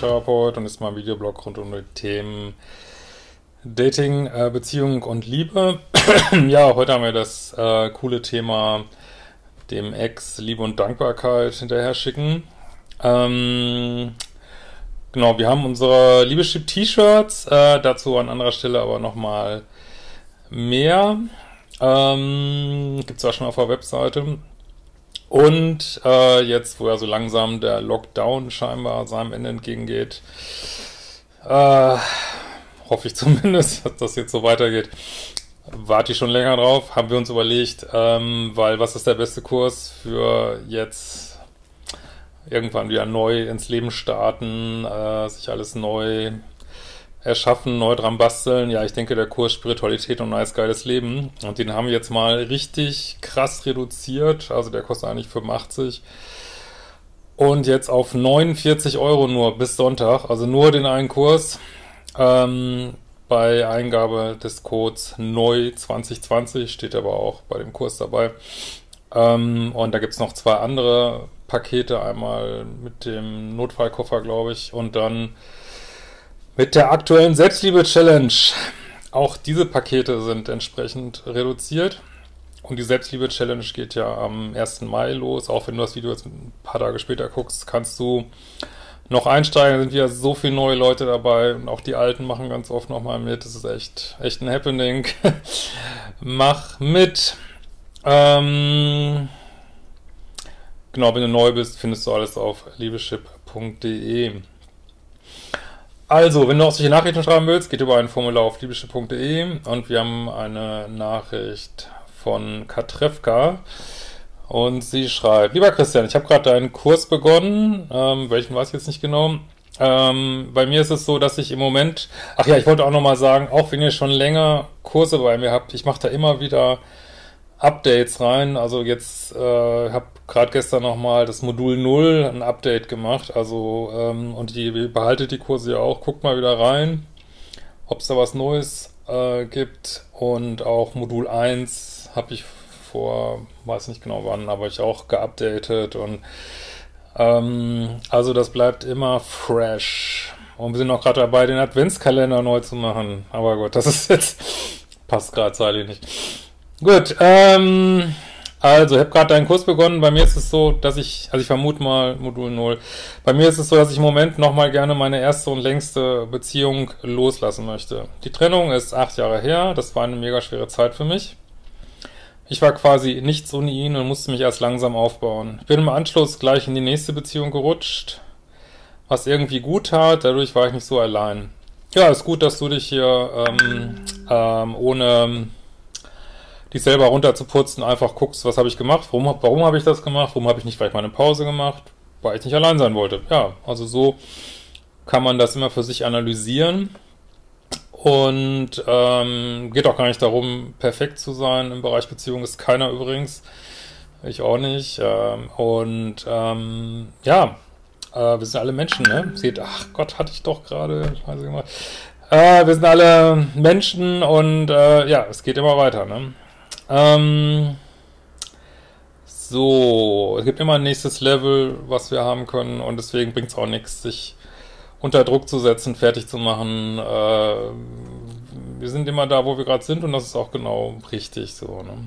Paartherapeut und ist mal ein Videoblog rund um die Themen Dating, Beziehung und Liebe. Ja, heute haben wir das coole Thema dem Ex Liebe und Dankbarkeit hinterher schicken. Genau, wir haben unsere Liebeschip-T-Shirts, dazu an anderer Stelle aber nochmal mehr. Gibt es auch schon auf der Webseite. Und jetzt, wo ja so langsam der Lockdown scheinbar seinem Ende entgegengeht, hoffe ich zumindest, dass das jetzt so weitergeht, warte ich schon länger drauf, haben wir uns überlegt, weil was ist der beste Kurs für jetzt irgendwann wieder neu ins Leben starten, sich alles neu erschaffen, neu dran basteln. Ja, ich denke, der Kurs Spiritualität und neues geiles Leben. Und den haben wir jetzt mal richtig krass reduziert. Also der kostet eigentlich 85. Und jetzt auf 49 € nur bis Sonntag. Also nur den einen Kurs. Bei Eingabe des Codes NEU 2020 steht aber auch bei dem Kurs dabei. Und da gibt es noch zwei andere Pakete. Einmal mit dem Notfallkoffer, glaube ich. Und dann mit der aktuellen Selbstliebe-Challenge. Auch diese Pakete sind entsprechend reduziert. Und die Selbstliebe-Challenge geht ja am 1. Mai los. Auch wenn du das Video jetzt ein paar Tage später guckst, kannst du noch einsteigen. Da sind wieder so viele neue Leute dabei. Und auch die Alten machen ganz oft nochmal mit. Das ist echt ein Happening. Mach mit. Genau, wenn du neu bist, findest du alles auf liebeschip.de. Also, wenn du auch solche Nachrichten schreiben willst, geht über ein Formular auf liebeschip.de und wir haben eine Nachricht von Katrefka und sie schreibt: Lieber Christian, ich habe gerade deinen Kurs begonnen, welchen weiß ich jetzt nicht genau. Bei mir ist es so, dass ich im Moment, ach ja, ich wollte auch nochmal sagen, auch wenn ihr schon länger Kurse bei mir habt, ich mache da immer wieder Updates rein. Also jetzt habe gerade gestern nochmal das Modul 0 ein Update gemacht. Also und ihr behaltet die Kurse ja auch. Guckt mal wieder rein, ob es da was Neues gibt. Und auch Modul 1 habe ich vor, weiß nicht genau wann, aber ich auch geupdatet. Und also das bleibt immer fresh. Und wir sind auch gerade dabei, den Adventskalender neu zu machen. Aber gut, das ist jetzt, passt gerade zeitlich nicht. Gut, also ich habe gerade deinen Kurs begonnen. Bei mir ist es so, dass ich vermute mal Modul 0. Bei mir ist es so, dass ich im Moment nochmal gerne meine erste und längste Beziehung loslassen möchte. Die Trennung ist 8 Jahre her. Das war eine mega schwere Zeit für mich. Ich war quasi nichts ohne ihn und musste mich erst langsam aufbauen. Ich bin im Anschluss gleich in die nächste Beziehung gerutscht, was irgendwie gut tat. Dadurch war ich nicht so allein. Ja, ist gut, dass du dich hier ohne dich selber runterzuputzen, einfach guckst, was habe ich gemacht, warum habe ich das gemacht, warum habe ich nicht vielleicht mal eine Pause gemacht, weil ich nicht allein sein wollte. Ja, also so kann man das immer für sich analysieren und geht auch gar nicht darum, perfekt zu sein im Bereich Beziehung, ist keiner übrigens, ich auch nicht. Ja, wir sind alle Menschen, ne? Seht, ach Gott, hatte ich doch gerade, Scheiße gemacht. Wir sind alle Menschen und ja, es geht immer weiter, ne? So, es gibt immer ein nächstes Level, was wir haben können und deswegen bringt es auch nichts, sich unter Druck zu setzen, fertig zu machen. Wir sind immer da, wo wir gerade sind und das ist auch genau richtig so, ne?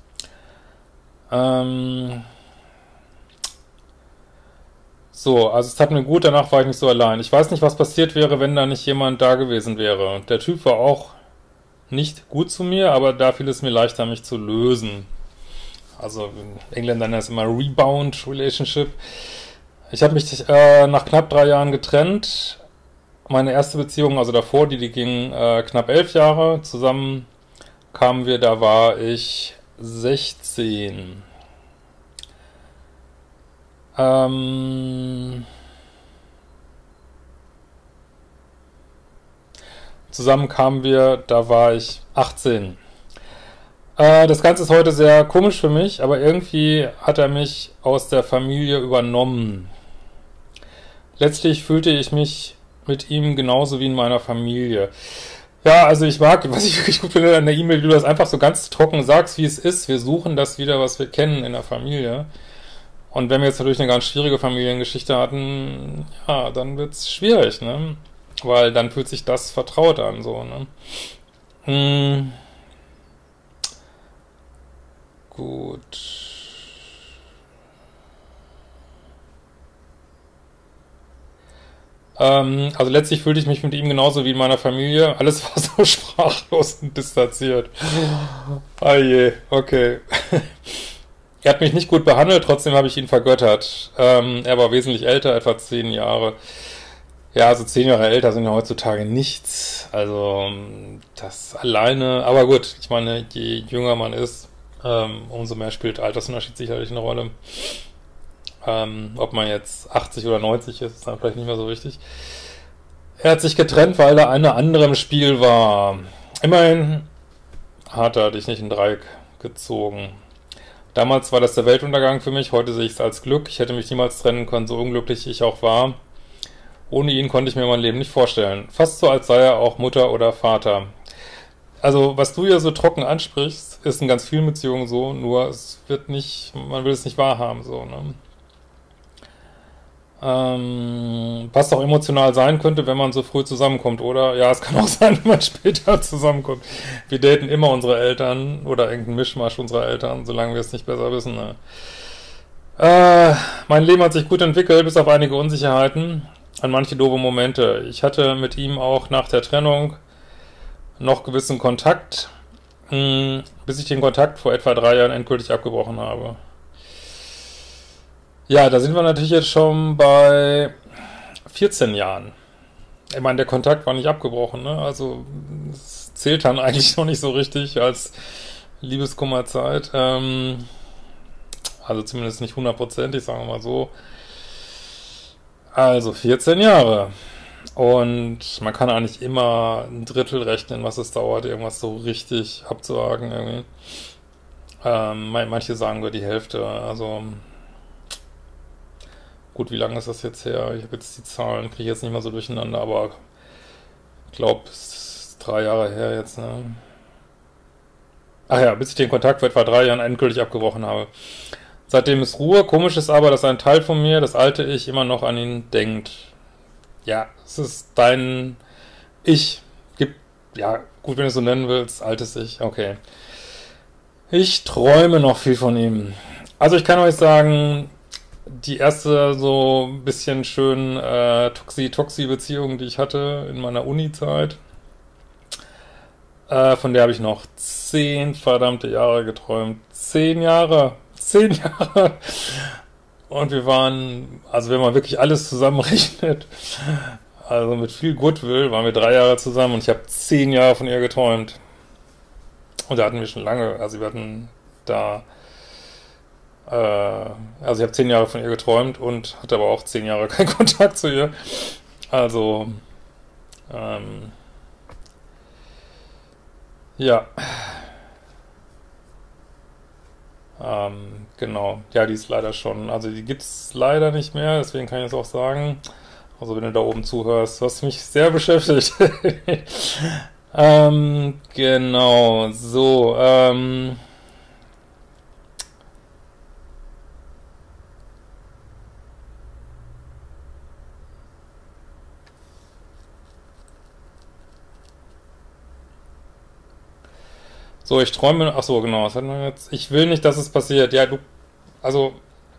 So, also es tat mir gut, danach war ich nicht so allein. Ich weiß nicht, was passiert wäre, wenn da nicht jemand da gewesen wäre. Der Typ war auch nicht gut zu mir, aber da fiel es mir leichter, mich zu lösen. Also in Engländern ist es immer Rebound Relationship. Ich habe mich nach knapp 3 Jahren getrennt. Meine erste Beziehung, also davor, die ging knapp 11 Jahre. Zusammen kamen wir, da war ich 16. Zusammen kamen wir, da war ich 18. Das Ganze ist heute sehr komisch für mich, aber irgendwie hat er mich aus der Familie übernommen. Letztlich fühlte ich mich mit ihm genauso wie in meiner Familie. Ja, also ich mag, was ich wirklich gut finde an der E-Mail, wie du das einfach so ganz trocken sagst, wie es ist. Wir suchen das wieder, was wir kennen in der Familie. Und wenn wir jetzt natürlich eine ganz schwierige Familiengeschichte hatten, ja, dann wird's schwierig, ne? Weil dann fühlt sich das vertraut an, so, ne? Hm, gut. Also letztlich fühlte ich mich mit ihm genauso wie in meiner Familie. Alles war so sprachlos und distanziert. Ah je, okay. Er hat mich nicht gut behandelt, trotzdem habe ich ihn vergöttert. Er war wesentlich älter, etwa 10 Jahre. Ja, also 10 Jahre älter sind ja heutzutage nichts. Also das alleine, aber gut, ich meine, je jünger man ist, umso mehr spielt Altersunterschied sicherlich eine Rolle. Ob man jetzt 80 oder 90 ist, ist dann vielleicht nicht mehr so wichtig. Er hat sich getrennt, weil da eine andere im Spiel war. Immerhin hat er dich nicht in Dreieck gezogen. Damals war das der Weltuntergang für mich, heute sehe ich es als Glück. Ich hätte mich niemals trennen können, so unglücklich ich auch war. Ohne ihn konnte ich mir mein Leben nicht vorstellen. Fast so, als sei er auch Mutter oder Vater. Also, was du hier so trocken ansprichst, ist in ganz vielen Beziehungen so, nur es wird nicht, man will es nicht wahrhaben, so, ne? Was auch emotional sein könnte, wenn man so früh zusammenkommt, oder? Ja, es kann auch sein, wenn man später zusammenkommt. Wir daten immer unsere Eltern oder irgendeinen Mischmasch unserer Eltern, solange wir es nicht besser wissen. Ne? Mein Leben hat sich gut entwickelt, bis auf einige Unsicherheiten, an manche doofe Momente. Ich hatte mit ihm auch nach der Trennung noch gewissen Kontakt, bis ich den Kontakt vor etwa 3 Jahren endgültig abgebrochen habe. Ja, da sind wir natürlich jetzt schon bei 14 Jahren. Ich meine, der Kontakt war nicht abgebrochen, ne? Also es zählt dann eigentlich noch nicht so richtig als Liebeskummerzeit. Also zumindest nicht 100%, sagen wir mal so. Also 14 Jahre. Und man kann eigentlich immer ein Drittel rechnen, was es dauert, irgendwas so richtig abzuhaken irgendwie. Manche sagen nur die Hälfte, also gut, wie lange ist das jetzt her? Ich habe jetzt die Zahlen, kriege ich jetzt nicht mal so durcheinander, aber ich glaube, es ist 3 Jahre her jetzt, ne? Ach ja, bis ich den Kontakt vor etwa 3 Jahren endgültig abgebrochen habe. Seitdem ist Ruhe. Komisch ist aber, dass ein Teil von mir, das alte Ich, immer noch an ihn denkt. Ja, es ist dein Ich. Gibt, ja, gut, wenn du es so nennen willst, altes Ich, okay. Ich träume noch viel von ihm. Also ich kann euch sagen, die erste so ein bisschen schön Toxi-Toxi-Beziehung, die ich hatte in meiner Uni-Zeit, von der habe ich noch 10 verdammte Jahre geträumt. 10 Jahre! 10 Jahre! Und wir waren, also wenn man wirklich alles zusammenrechnet, also mit viel Goodwill waren wir 3 Jahre zusammen und ich habe 10 Jahre von ihr geträumt. Und da hatten wir schon lange, also wir hatten da, also ich habe 10 Jahre von ihr geträumt und hatte aber auch 10 Jahre keinen Kontakt zu ihr. Also, ja, genau. Ja, die ist leider schon, also die gibt's leider nicht mehr, deswegen kann ich es auch sagen. Also wenn du da oben zuhörst, was mich sehr beschäftigt. Genau, so, so, ich träume, ach so, genau, was hatten wir jetzt? Ich will nicht, dass es passiert. Ja, du, also,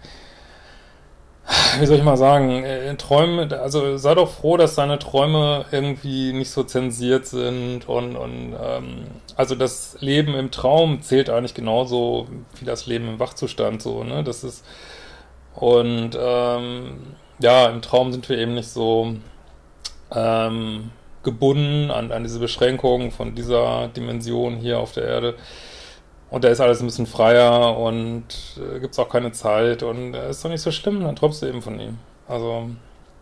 wie soll ich mal sagen, Träume, also sei doch froh, dass deine Träume irgendwie nicht so zensiert sind und also das Leben im Traum zählt eigentlich genauso wie das Leben im Wachzustand, so, ne, das ist, und ja, im Traum sind wir eben nicht so gebunden an diese Beschränkungen von dieser Dimension hier auf der Erde. Und da ist alles ein bisschen freier und gibt's auch keine Zeit und ist doch nicht so schlimm, dann träumst du eben von ihm. Also,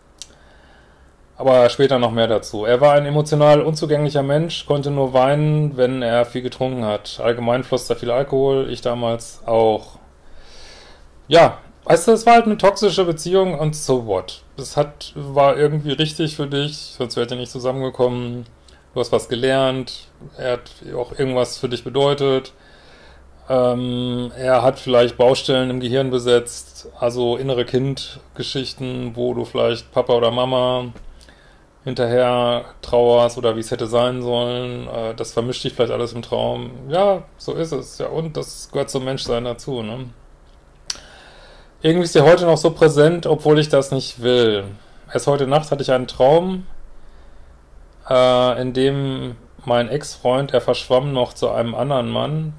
aber später noch mehr dazu. Er war ein emotional unzugänglicher Mensch, konnte nur weinen, wenn er viel getrunken hat. Allgemein floss da viel Alkohol, ich damals auch. Ja, weißt du, es war halt eine toxische Beziehung und so what. War irgendwie richtig für dich, sonst wärt ihr nicht zusammengekommen. Du hast was gelernt, er hat auch irgendwas für dich bedeutet. Er hat vielleicht Baustellen im Gehirn besetzt, also innere Kindgeschichten, wo du vielleicht Papa oder Mama hinterher trauerst oder wie es hätte sein sollen. Das vermischt dich vielleicht alles im Traum. Ja, so ist es. Ja, und das gehört zum Menschsein dazu, ne? Irgendwie ist er heute noch so präsent, obwohl ich das nicht will. Erst heute Nacht hatte ich einen Traum, in dem mein Ex-Freund, er verschwamm noch zu einem anderen Mann,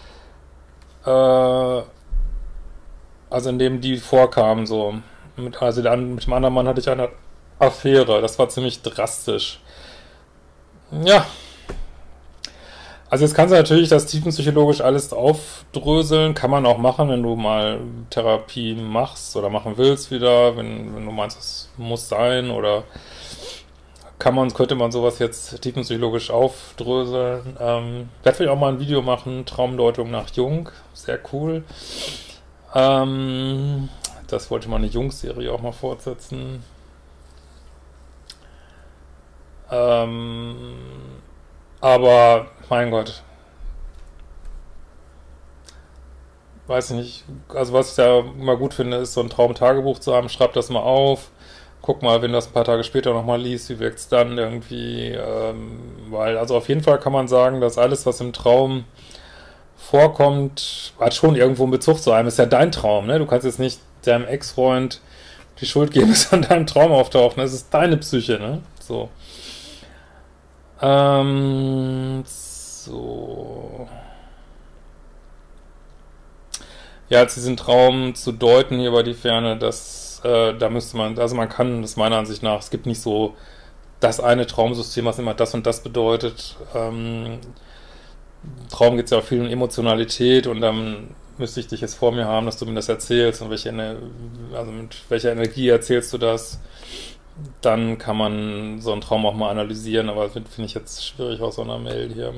also in dem die vorkamen so. Also mit dem anderen Mann hatte ich eine Affäre. Das war ziemlich drastisch. Ja, also jetzt kannst du natürlich das tiefenpsychologisch alles aufdröseln. Kann man auch machen, wenn du mal Therapie machst oder machen willst wieder, wenn du meinst, es muss sein, oder könnte man sowas jetzt tiefenpsychologisch aufdröseln. Werde vielleicht auch mal ein Video machen, Traumdeutung nach Jung. Sehr cool. Das wollte mal eine Jung-Serie auch mal fortsetzen. Aber, mein Gott, weiß ich nicht, also was ich da immer gut finde, ist so ein Traumtagebuch zu haben. Schreib das mal auf, guck mal, wenn du das ein paar Tage später nochmal liest, wie wirkt es dann irgendwie, weil, also auf jeden Fall kann man sagen, dass alles, was im Traum vorkommt, hat schon irgendwo einen Bezug zu einem. Ist ja dein Traum, ne? Du kannst jetzt nicht deinem Ex-Freund die Schuld geben, dass an deinem Traum auftaucht, ne? Das ist deine Psyche, ne? So. So. Ja, jetzt diesen Traum zu deuten hier über die Ferne, da müsste man, also man kann das meiner Ansicht nach, es gibt nicht so das eine Traumsystem, was immer das und das bedeutet. Im Traum geht es ja auch viel um Emotionalität, und dann müsste ich dich jetzt vor mir haben, dass du mir das erzählst, und also mit welcher Energie erzählst du das. Dann kann man so einen Traum auch mal analysieren, aber das finde ich jetzt schwierig aus so einer Mail hier.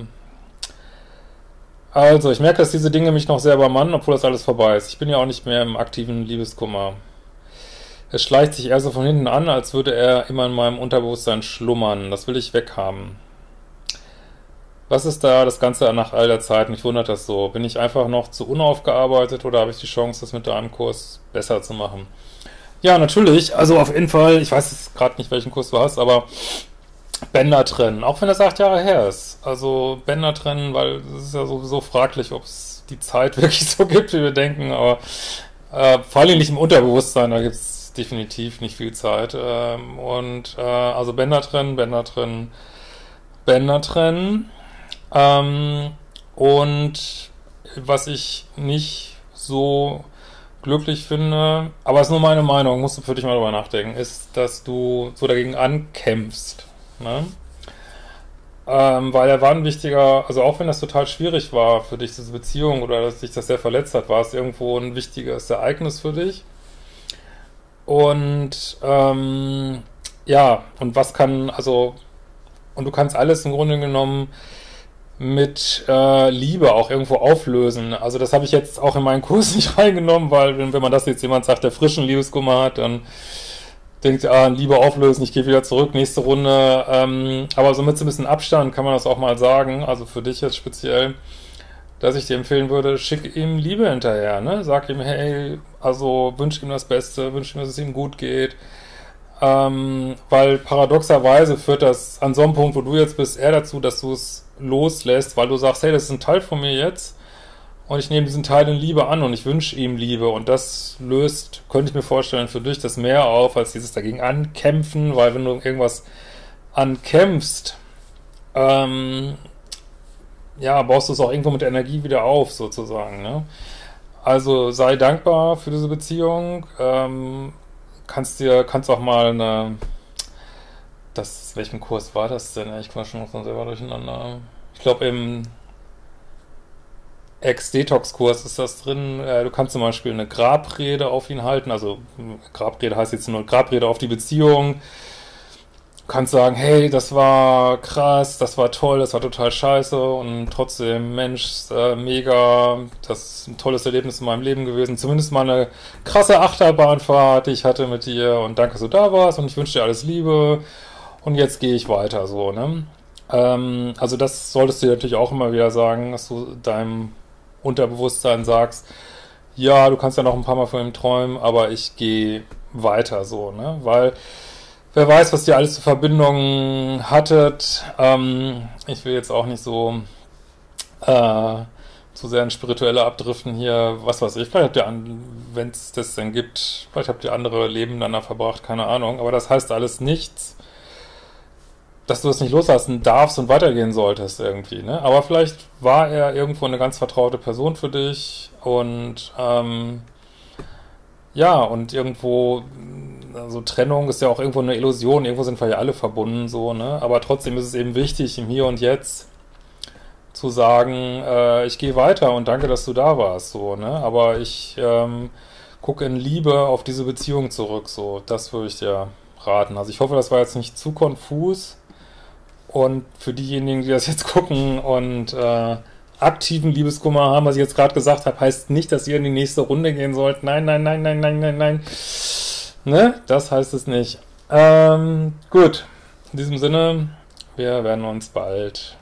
Also, ich merke, dass diese Dinge mich noch sehr übermannen, obwohl das alles vorbei ist. Ich bin ja auch nicht mehr im aktiven Liebeskummer. Es schleicht sich eher so von hinten an, als würde er immer in meinem Unterbewusstsein schlummern. Das will ich weghaben. Was ist da das Ganze nach all der Zeit? Mich wundert das so. Bin ich einfach noch zu unaufgearbeitet, oder habe ich die Chance, das mit deinem Kurs besser zu machen? Ja, natürlich. Also auf jeden Fall, ich weiß jetzt gerade nicht, welchen Kurs du hast, aber Bänder trennen, auch wenn das 8 Jahre her ist. Also Bänder trennen, weil es ist ja sowieso fraglich, ob es die Zeit wirklich so gibt, wie wir denken, aber vor allem nicht im Unterbewusstsein, da gibt es definitiv nicht viel Zeit. Also Bänder trennen, Bänder trennen, Bänder trennen. Und was ich nicht so glücklich finde, aber es ist nur meine Meinung, musst du für dich mal drüber nachdenken, ist, dass du so dagegen ankämpfst, ne? Weil er war ein wichtiger, also auch wenn das total schwierig war für dich, diese Beziehung, oder dass dich das sehr verletzt hat, war es irgendwo ein wichtiges Ereignis für dich. Und ja, und und du kannst alles im Grunde genommen mit Liebe auch irgendwo auflösen. Also das habe ich jetzt auch in meinen Kurs nicht reingenommen, weil wenn man das jetzt jemand sagt, der frischen Liebeskummer hat, dann denkt, Liebe auflösen, ich gehe wieder zurück, nächste Runde. Aber so mit so ein bisschen Abstand kann man das auch mal sagen, also für dich jetzt speziell, dass ich dir empfehlen würde, schick ihm Liebe hinterher, ne? Sag ihm, hey, also wünsch ihm das Beste, wünsch ihm, dass es ihm gut geht. Weil paradoxerweise führt das an so einem Punkt, wo du jetzt bist, eher dazu, dass du es loslässt, weil du sagst, hey, das ist ein Teil von mir jetzt, und ich nehme diesen Teil in Liebe an und ich wünsche ihm Liebe, und das löst, könnte ich mir vorstellen, für dich das mehr auf, als dieses dagegen ankämpfen, weil wenn du irgendwas ankämpfst, ja, baust du es auch irgendwo mit Energie wieder auf, sozusagen, ne? Also sei dankbar für diese Beziehung, kannst auch mal welchen Kurs war das denn? Ich komme schon noch selber durcheinander. Ich glaube, im Ex-Detox-Kurs ist das drin. Du kannst zum Beispiel eine Grabrede auf ihn halten. Also Grabrede heißt jetzt nur Grabrede auf die Beziehung. Du kannst sagen, hey, das war krass, das war toll, das war total scheiße, und trotzdem, Mensch, mega, das ist ein tolles Erlebnis in meinem Leben gewesen. Zumindest mal eine krasse Achterbahnfahrt, die ich hatte mit dir, und danke, dass du da warst, und ich wünsche dir alles Liebe. Und jetzt gehe ich weiter, so, ne? Also das solltest du dir natürlich auch immer wieder sagen, dass du deinem Unterbewusstsein sagst, ja, du kannst ja noch ein paar Mal von ihm träumen, aber ich gehe weiter so, ne? Weil wer weiß, was ihr alles für Verbindungen hattet. Ich will jetzt auch nicht so zu sehr in spirituelle Abdriften hier, was weiß ich, vielleicht habt ihr, wenn es das denn gibt, vielleicht habt ihr andere Leben miteinander verbracht, keine Ahnung, aber das heißt alles nichts, dass du das nicht loslassen darfst und weitergehen solltest irgendwie, ne? Aber vielleicht war er irgendwo eine ganz vertraute Person für dich und ja, und irgendwo, also Trennung ist ja auch irgendwo eine Illusion, irgendwo sind wir ja alle verbunden, so, ne? Aber trotzdem ist es eben wichtig, im Hier und Jetzt zu sagen, ich gehe weiter und danke, dass du da warst, so, ne? Aber ich gucke in Liebe auf diese Beziehung zurück, so, das würde ich dir raten. Also ich hoffe, das war jetzt nicht zu konfus und für diejenigen, die das jetzt gucken und aktiven Liebeskummer haben, was ich jetzt gerade gesagt habe, heißt nicht, dass ihr in die nächste Runde gehen sollt. Nein, nein, nein, nein, nein, nein, nein. Ne? Das heißt es nicht. Gut. In diesem Sinne, wir werden uns bald